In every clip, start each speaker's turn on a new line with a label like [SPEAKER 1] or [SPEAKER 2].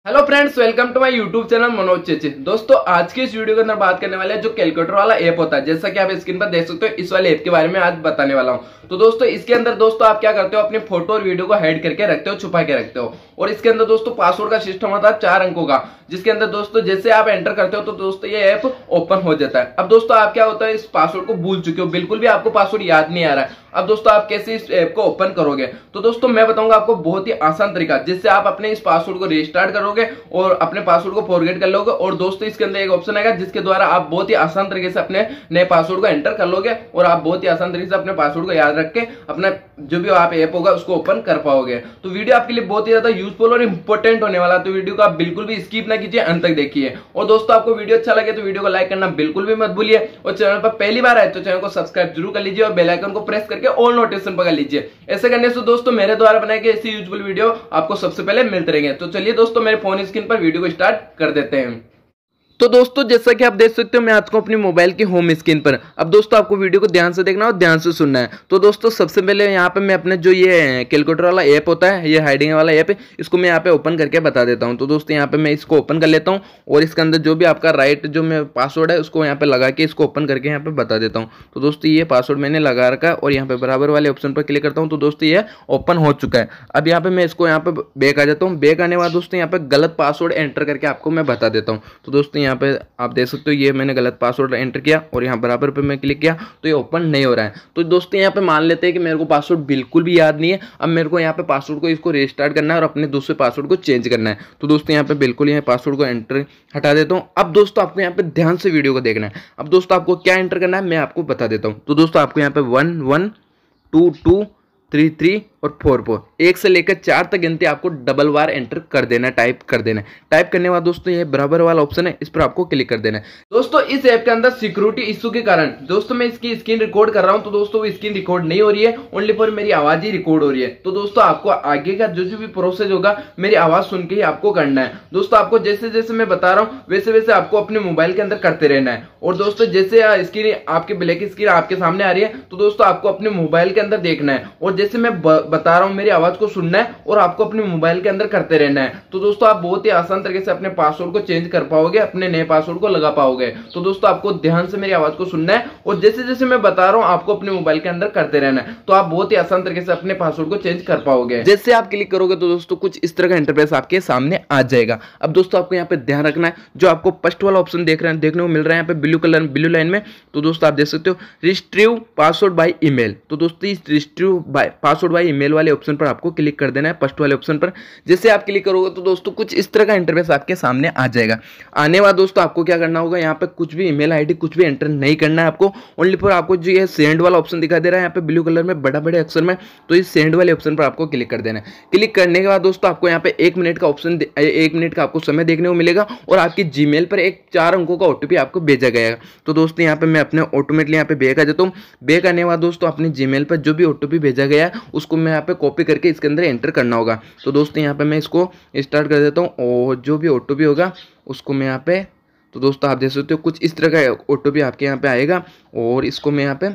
[SPEAKER 1] Hello friends, welcome to my YouTube channel Manoj Cheche. दोस्तों, आज की इस वीडियो के अंदर बात करने वाले हैं जो कैलकुलेटर वाला ऐप होता है। जैसा कि आप स्क्रीन पर देख सकते हो, इस वाले ऐप के बारे में आज बताने वाला हूं। तो दोस्तों, इसके अंदर दोस्तों आप क्या करते हो, अपनी फोटो और वीडियो को हाइड करके रखते हो, छुपा के रखते हो। और इसके अंदर दोस्तों पासवर्ड का सिस्टम होता है 4 अंकों का, जिसके अंदर दोस्तों जैसे आप एंटर करते हो तो दोस्तों ये ऐप ओपन हो जाता है। अब दोस्तों आप क्या होता है, इस पासवर्ड को भूल चुके हो, बिल्कुल भी आपको पासवर्ड याद नहीं आ रहा है। अब दोस्तों आप कैसे इस ऐप को ओपन करोगे, तो दोस्तों मैं बताऊंगा आपको बहुत ही आसान तरीका, जिससे आप अपने इस पासवर्ड को रीस्टार्ट करोगे और अपने पासवर्ड को फॉरगेट कर लोगे। और दोस्तों इसके अंदर एक ऑप्शन आएगा जिसके द्वारा आप बहुत ही आसान तरीके से अपने नए पासवर्ड को एंटर कर लोगे और आप बहुत ही आसान तरीके से अपने पासवर्ड को याद रख के अपना जो भी आप ऐप होगा उसको ओपन कर पाओगे। तो वीडियो आपके लिए बहुत ही ज्यादा यूजफुल और इंपॉर्टेंट होने वाला है, तो वीडियो को आप बिल्कुल भी स्किप ना कीजिए, अंत तक देखिए। और दोस्तों आपको वीडियो अच्छा लगे तो वीडियो को लाइक करना बिल्कुल भी मत भूलिए, और चैनल पर पहली बार आए तो चैनल को सब्सक्राइब जरूर कर लीजिए और बेल आइकन को प्रेस करके ऑल नोटिफिकेशन पकड़ लीजिए। ऐसे करने से दोस्तों मेरे द्वारा बनाए गए ऐसी यूजफुल वीडियो आपको सबसे पहले मिलते रहेंगे। तो चलिए दोस्तों, मेरे फोन स्क्रीन पर वीडियो को स्टार्ट कर देते हैं। तो दोस्तों जैसा कि आप देख सकते हो, मैं आज को अपनी मोबाइल की होम स्क्रीन पर। अब दोस्तों आपको वीडियो को ध्यान से देखना और ध्यान से सुनना है। तो दोस्तों सबसे पहले यहाँ पे मैं अपने जो ये कैलकुलेटर वाला ऐप होता है, ये हाइडिंग वाला ऐप है, इसको मैं यहाँ पे ओपन करके बता देता हूँ। तो दोस्तों यहाँ पे मैं इसको ओपन कर लेता हूँ और इसके अंदर जो भी आपका राइट जो मैं पासवर्ड है उसको यहाँ पे लगा के इसको ओपन करके यहाँ पे बता देता हूँ। तो दोस्तों ये पासवर्ड मैंने लगा रखा है और यहाँ पे बराबर वाले ऑप्शन पर क्लिक करता हूँ। तो दोस्तों ये ओपन हो चुका है। अब यहाँ पे मैं इसको यहाँ पे बैक आ जाता हूँ। बैक आने के बाद दोस्तों यहाँ पे गलत पासवर्ड एंटर करके आपको मैं बता देता हूँ। तो दोस्तों यहाँ पे आप देख सकते हो, ये मैंने गलत पासवर्ड एंटर किया और यहाँ बराबर पे मैं क्लिक किया तो ये ओपन नहीं हो रहा है। तो दोस्तों यहाँ पे मान लेते हैं कि मेरे को पासवर्ड बिल्कुल भी याद नहीं है। अब मेरे को यहाँ पे पासवर्ड को इसको रीस्टार्ट करना है और अपने दूसरे पासवर्ड को चेंज करना है। तो दोस्तों यहाँ पे बिल्कुल यहाँ पासवर्ड को एंटर हटा देता हूँ। अब दोस्तों आपको यहाँ पे ध्यान से वीडियो को देखना है। अब दोस्तों आपको क्या एंटर करना है मैं आपको बता देता हूँ। तो दोस्तों आपको यहाँ पे 1 1 2 2 3 3 और 4 4 1 से लेकर 4 तक गिनती आपको डबल बार एंटर कर देना है, टाइप कर देना है। टाइप करने के बाद दोस्तों ये बराबर वाला ऑप्शन है, इस पर आपको क्लिक कर देना है। दोस्तों इस ऐप के अंदर सिक्योरिटी इशू के कारण दोस्तों मैं इसकी स्क्रीन रिकॉर्ड कर रहा हूं, तो दोस्तों वो स्क्रीन रिकॉर्ड नहीं हो रही है, ओनली फॉर मेरी आवाज ही रिकॉर्ड हो रही है। तो दोस्तों आपको आगे का जो भी प्रोसेस होगा मेरी आवाज सुन के ही आपको करना है। दोस्तों आपको जैसे जैसे मैं बता रहा हूँ वैसे वैसे आपको अपने मोबाइल के अंदर करते रहना है। और दोस्तों जैसे स्क्रीन आपके ब्लैक स्क्रीन आपके सामने आ रही है तो दोस्तों आपको अपने मोबाइल के अंदर देखना है और जैसे मैं बता रहा हूं मेरी आवाज को सुनना है और आपको अपने मोबाइल के अंदर करते रहना है। तो दोस्तों आप बहुत ही आसान तरीके से अपने पासवर्ड को चेंज कर पाओगे, अपने नए पासवर्ड को लगा पाओगे। तो दोस्तों आपको ध्यान से मेरी आवाज को सुनना है और जैसे जैसे मैं बता रहा हूं आपको अपने मोबाइल के अंदर करते रहना है। तो आप बहुत ही आसान तरीके से अपने पासवर्ड को चेंज कर पाओगे। जैसे आप क्लिक करोगे तो दोस्तों कुछ इस तरह का इंटरफेस आपके सामने आ जाएगा। अब दोस्तों आपको यहाँ पे ध्यान रखना है, जो आपको फर्स्ट वाला ऑप्शन देखने को मिल रहा है यहाँ पे ब्लू कलर ब्लू लाइन में, तो दोस्तों आप देख सकते हो रिस्ट्रीव पासवर्ड बाय ईमेल। तो दोस्तों इस रिस्ट्रीव पासवर्ड बाय ईमेल वाले ऑप्शन पर आपको क्लिक कर देना है, फर्स्ट वाले ऑप्शन पर। जैसे आप क्लिक करोगे तो दोस्तों कुछ इस तरह का इंटरफेस आपके सामने आ जाएगा। आने बाद दोस्तों आपको क्या करना होगा, यहाँ पे कुछ भी ईमेल आईडी कुछ भी एंटर नहीं करना है आपको। ओनली फॉर आपको जो ये सेंड वाला ऑप्शन दिखाई दे रहा है यहाँ पे ब्लू कलर में बड़ा बड़े अक्षर में, तो इस सेंड वाले ऑप्शन पर आपको क्लिक कर देना है। क्लिक करने के बाद दोस्तों आपको यहाँ पे 1 मिनट का ऑप्शन 1 मिनट का आपको समय देखने को मिलेगा और आपकी जीमेल पर एक 4 अंकों का ओटीपी आपको भेजा गया। तो दोस्तों यहाँ पे मैं अपने ऑटोमेटिकली यहाँ पे बैक आ जाता हूँ। बैक आने के बाद दोस्तों अपनी जीमेल पर जो भी ओटीपी भेजा गया है उसको मैं यहाँ पे कॉपी करके इसके अंदर एंटर करना होगा। तो दोस्तों यहाँ पे मैं इसको स्टार्ट कर देता हूँ और जो भी ओटीपी होगा उसको मैं यहाँ पे, तो दोस्तों आप देख सकते हो कुछ इस तरह का ओटीपी आपके यहाँ पे आएगा और इसको मैं यहाँ पे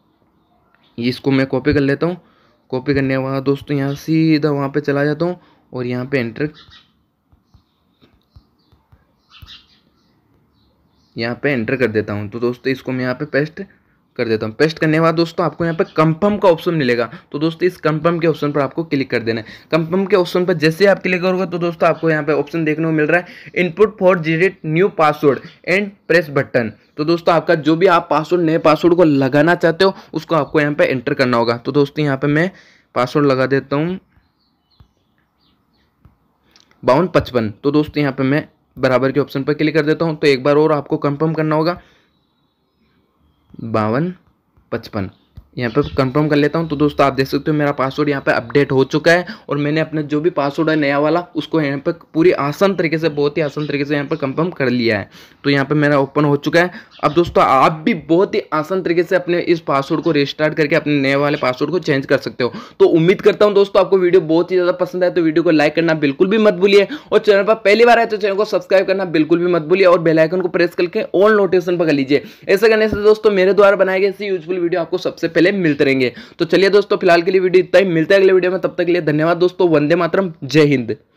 [SPEAKER 1] इसको मैं कॉपी कर लेता हूँ। कॉपी करने के बाद दोस्तों यहाँ सीधा वहाँ पे चला जाता हूँ और यहाँ पे एंटर कर देता हूँ। तो दोस्तों इसको मैं यहाँ पे पेस्ट कर देता हूँ। पेस्ट करने के बाद दोस्तों आपको यहाँ पे कंफर्म का ऑप्शन मिलेगा। तो दोस्तों इस कंफर्म के ऑप्शन पर आपको क्लिक कर देना है। कंफर्म के ऑप्शन पर जैसे आप क्लिक करोगे तो दोस्तों आपको यहाँ पे ऑप्शन देखने को मिल रहा है input for generate new password and press button. तो दोस्तों आपका जो भी आप पासवर्ड नए पासवर्ड को लगाना चाहते हो उसको आपको यहाँ पे एंटर करना होगा। तो दोस्तों यहाँ पे मैं पासवर्ड लगा देता हूँ 5255। तो दोस्तों यहाँ पे मैं बराबर के ऑप्शन पर क्लिक कर देता हूँ। तो एक बार और आपको कंफर्म करना होगा 5255, यहाँ पे कंफर्म कर लेता हूँ। तो दोस्तों आप देख सकते हो मेरा पासवर्ड यहाँ पे अपडेट हो चुका है और मैंने अपने जो भी पासवर्ड है नया वाला उसको यहाँ पे पूरी आसान तरीके से, बहुत ही आसान तरीके से यहाँ पे कंफर्म कर लिया है। तो यहाँ पे मेरा ओपन हो चुका है। अब दोस्तों आप भी बहुत ही आसान तरीके से अपने इस पासवर्ड को रिस्टार्ट करके अपने नए वाले पासवर्ड को चेंज कर सकते हो। तो उम्मीद करता हूँ दोस्तों आपको वीडियो बहुत ही ज़्यादा पसंद आए, तो वीडियो को लाइक करना बिल्कुल भी मत भूलिए और चैनल पर पहली बार आए तो चैनल को सब्सक्राइब करना बिल्कुल भी मत भूलिए और बेल आइकन को प्रेस करके ऑल नोटिफिकेशन पर कर लीजिए। ऐसा करने से दोस्तों मेरे द्वारा बनाए गए ऐसी यूजफुल वीडियो आपको सबसे पहले मिलते रहेंगे। तो चलिए दोस्तों फिलहाल के लिए वीडियो इतना ही, मिलता है अगले वीडियो में, तब तक के लिए धन्यवाद दोस्तों। वंदे मातरम, जय हिंद।